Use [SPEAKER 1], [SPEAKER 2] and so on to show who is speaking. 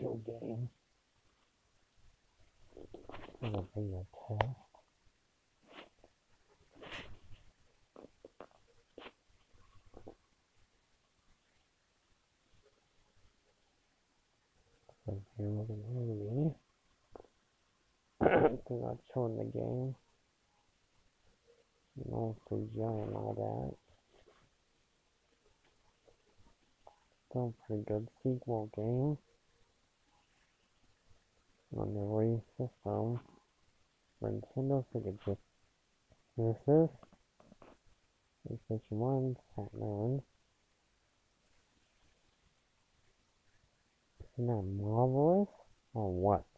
[SPEAKER 1] video game. It'll be a test. So here we're going to they're not showing the game. No CGI and all that. Still pretty good sequel game on the Wii system for Nintendo, so you could just this PlayStation 1, Saturn. Isn't that marvelous? Or what?